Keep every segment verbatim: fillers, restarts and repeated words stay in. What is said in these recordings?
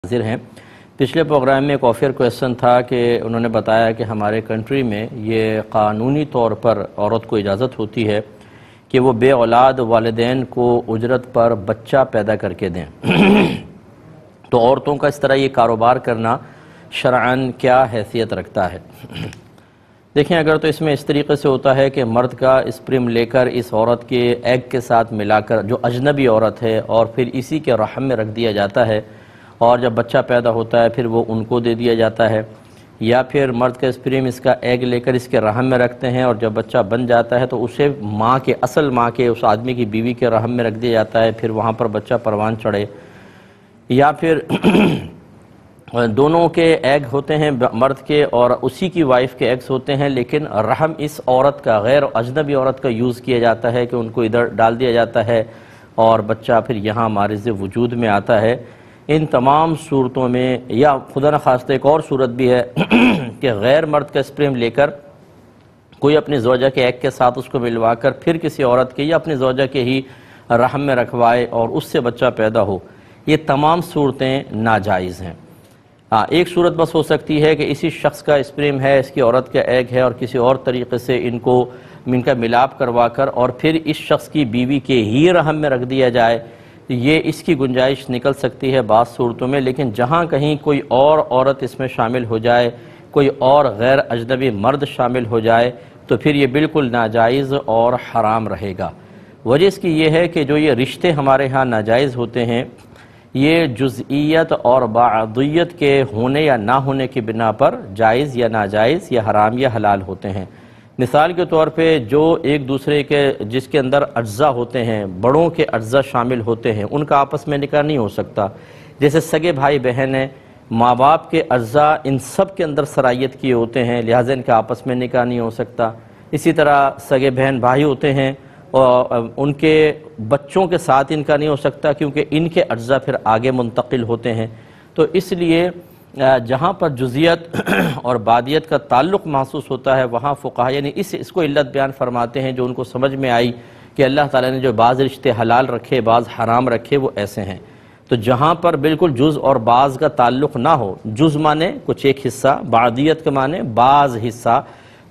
حاضر ہیں۔ پچھلے پروگرام میں ایک آفر کویسچن تھا کہ انہوں نے بتایا کہ ہمارے کنٹری میں یہ قانونی طور پر عورت کو اجازت ہوتی ہے کہ وہ بے اولاد والدین کو اجرت پر بچہ پیدا کر کے دیں۔ تو عورتوں کا اس طرح یہ کاروبار کرنا شرعاً کیا حیثیت رکھتا ہے؟ دیکھیں، اگر تو اس میں اس طریقے سے ہوتا ہے کہ مرد کا اسپرم لے کر اس عورت کے ایگ کے ساتھ ملا کر، جو اجنبی عورت ہے، اور پھر اسی کے رحم میں رکھ دیا جاتا ہے، اور جب بچہ پیدا ہوتا ہے پھر وہ ان کو دے دیا جاتا ہے، یا پھر مرد کا اسپرم اس کا ایگ لے کر اس کے رحم میں رکھتے ہیں اور جب بچہ بن جاتا ہے تو اسے ماں کے اصل ماں کے اس آدمی کی بیوی کے رحم میں رکھ دیا جاتا ہے، پھر وہاں پر بچہ پروان چڑھے، یا پھر دونوں کے ایگ ہوتے ہیں مرد کے اور اسی کی وائف کے ایگز ہوتے ہیں، لیکن رحم اس عورت کا، غیر اجنبی عورت کا یوز کیا جاتا ہے کہ ان کو ادھر ڈال دیا جاتا ہے اور بچہ پھر یہاں مارز وجود میں آتا ہے۔ ان تمام صورتوں میں، یا خدا نخواستہ ایک اور صورت بھی ہے کہ غیر مرد کا اسپرم لے کر کوئی اپنی زوجہ کے ایگ کے ساتھ اس کو ملوا کر پھر کسی عورت کے یا اپنی زوجہ کے ہی رحم میں رکھوائے اور اس سے بچہ پیدا ہو، یہ تمام صورتیں ناجائز ہیں۔ ہاں، ایک صورت بس ہو سکتی ہے کہ اسی شخص کا اسپرم ہے، اس کی عورت کا ایگ ہے، اور کسی اور طریقے سے ان کو ان کا ملاپ کروا کر اور پھر اس شخص کی بیوی کے ہی رحم میں رکھ دیا جائے، یہ اس کی گنجائش نکل سکتی ہے بعض صورتوں میں، لیکن جہاں کہیں کوئی اور عورت اس میں شامل ہو جائے، کوئی اور غیر اجنبی مرد شامل ہو جائے، تو پھر یہ بالکل ناجائز اور حرام رہے گا۔ وجہ اس کی یہ ہے کہ جو یہ رشتے ہمارے ہاں ناجائز ہوتے ہیں، یہ جزئیت اور بعضیت کے ہونے یا نہ ہونے کی بنا پر جائز یا ناجائز یا حرام یا حلال ہوتے ہیں۔ مثال کے طور پہ جو ایک دوسرے کے جس کے اندر اجزاء ہوتے ہیں، بڑوں کے اجزاء شامل ہوتے ہیں، ان کا آپس میں نکاح نہیں ہو سکتا۔ جیسے سگے بھائی بہن ہیں، ماں باپ کے اجزاء ان سب کے اندر سرائیت کیے ہوتے ہیں، لہٰذا ان کا آپس میں نکاح نہیں ہو سکتا۔ اسی طرح سگے بہن بھائی ہوتے ہیں اور ان کے بچوں کے ساتھ ان کا نہیں ہو سکتا، کیونکہ ان کے اجزاء پھر آگے منتقل ہوتے ہیں۔ تو اس لیے جہاں پر جزیت اور بعضیت کا تعلق محسوس ہوتا ہے، وہاں فقہا یعنی اس اس کو علت بیان فرماتے ہیں جو ان کو سمجھ میں آئی کہ اللہ تعالیٰ نے جو بعض رشتے حلال رکھے، بعض حرام رکھے، وہ ایسے ہیں۔ تو جہاں پر بالکل جز اور بعض کا تعلق نہ ہو، جز مانے کچھ ایک حصہ، بعضیت کا مانے بعض حصہ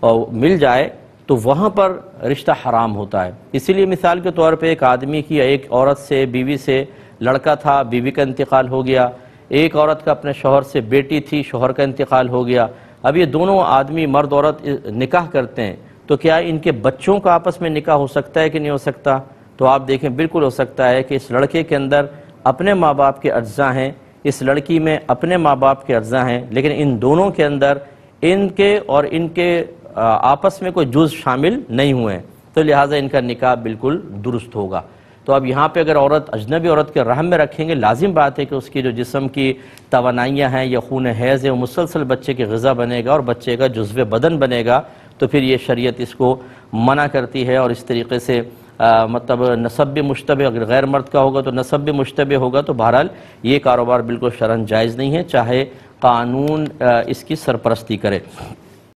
مل جائے، تو وہاں پر رشتہ حرام ہوتا ہے۔ اسی لیے مثال کے طور پہ ایک آدمی کی ایک عورت سے، بیوی سے لڑکا تھا، بیوی کا انتقال ہو گیا، ایک عورت کا اپنے شوہر سے بیٹی تھی، شوہر کا انتقال ہو گیا، اب یہ دونوں آدمی مرد عورت نکاح کرتے ہیں، تو کیا ان کے بچوں کا آپس میں نکاح ہو سکتا ہے کہ نہیں ہو سکتا؟ تو آپ دیکھیں بالکل ہو سکتا ہے کہ اس لڑکے کے اندر اپنے ماں باپ کے اجزاء ہیں، اس لڑکی میں اپنے ماں باپ کے اجزاء ہیں، لیکن ان دونوں کے اندر ان کے اور ان کے آپس میں کوئی جز شامل نہیں ہوئے ہیں، تو لہٰذا ان کا نکاح بالکل درست ہوگا۔ تو اب یہاں پہ اگر عورت اجنبی عورت کے رحم میں رکھیں گے، لازم بات ہے کہ اس کی جو جسم کی توانائیاں ہیں یا خون حیض ہے، وہ مسلسل بچے کی غذا بنے گا اور بچے کا جزو بدن بنے گا، تو پھر یہ شریعت اس کو منع کرتی ہے، اور اس طریقے سے آ, مطلب نسب بھی مشتبہ، اگر غیر مرد کا ہوگا تو نسب بھی مشتبہ ہوگا، تو بہرحال یہ کاروبار بالکل شرعاً جائز نہیں ہے، چاہے قانون آ, اس کی سرپرستی کرے۔